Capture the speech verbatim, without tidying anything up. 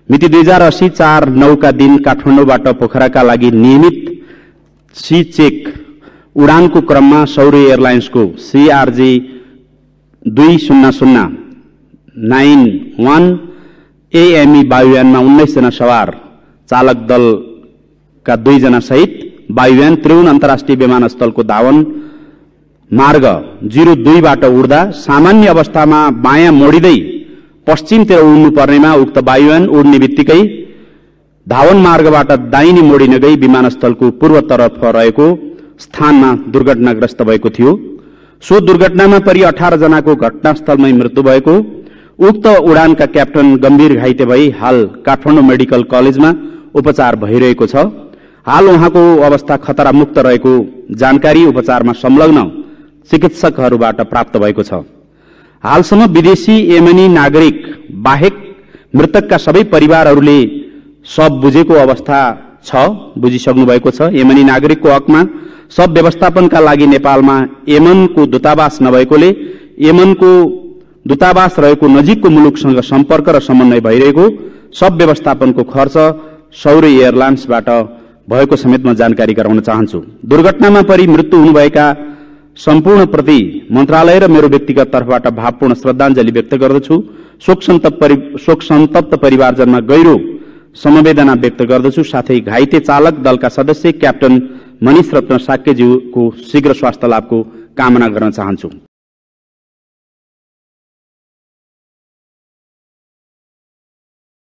मिति दुई हजार अस्सी चार नौका दिन काठमाडौँबाट पोखराका लागि नियमित सी चेक उडानको क्रममा सौर्य एयरलाइन्सको सीआरजी दुई शून्य शून्य नाइन वान एएमई वायुयानमा उन्नाइस जना सवार चालक दलका दुईजना सहित वायुयान त्रिभुवन अन्तर्राष्ट्रिय विमानस्थलको धावन मार्ग जीरो दुईबाट उड्दा सामान्य अवस्थामा बायाँ मोडिँदै पश्चिमतिर उड्नु पर्नेमा उक्त वायुयान उड्ने बित्तिकै धावन मार्गबाट दाहिने मोडिन गई विमानस्थलको पूर्वतर्फ रहेको स्थानमा दुर्घटनाग्रस्त भएको थियो। सो दुर्घटनामा परि अठार जनाको घटनास्थलमै मृत्यु भएको, उक्त उडानका क्याप्टन गम्भीर घाइते भई हाल काठमाडौँ मेडिकल कलेजमा उपचार भइरहेको छ। हाल उहाँको अवस्था खतरामुक्त रहेको जानकारी उपचारमा संलग्न चिकित्सकहरूबाट प्राप्त भएको छ। हालसम्म विदेशी येमनी नागरिक बाहेक मृतकका सबै परिवारहरूले शव बुझेको अवस्था छ, बुझिसक्नु भएको छ। येमनी नागरिकको हकमा शव व्यवस्थापनका लागि नेपालमा येमनको दूतावास नभएकोले येमनको दूतावास रहेको नजिकको मुलुकसँग सम्पर्क र समन्वय भइरहेको शव व्यवस्थापनको खर्च सौर्य एयरलाइन्सबाट भएको समेत म जानकारी गराउन चाहन्छु। दुर्घटनामा परि मृत्यु हुनुभएका सम्पूर्ण प्रति मन्त्रालय र मेरो व्यक्तिगत तर्फबाट भावपूर्ण श्रद्धाञ्जली व्यक्त गर्दछु। शोक सन्तप्त परि शोक सन्तप्त परिवारजनमा गहिरो समवेदना व्यक्त गर्दछु। साथै घाइते चालक दलका सदस्य क्याप्टन मनिष रत्न साक्यज्यूको शीघ्र स्वास्थ्य लाभको कामना गर्न चाहन्छु।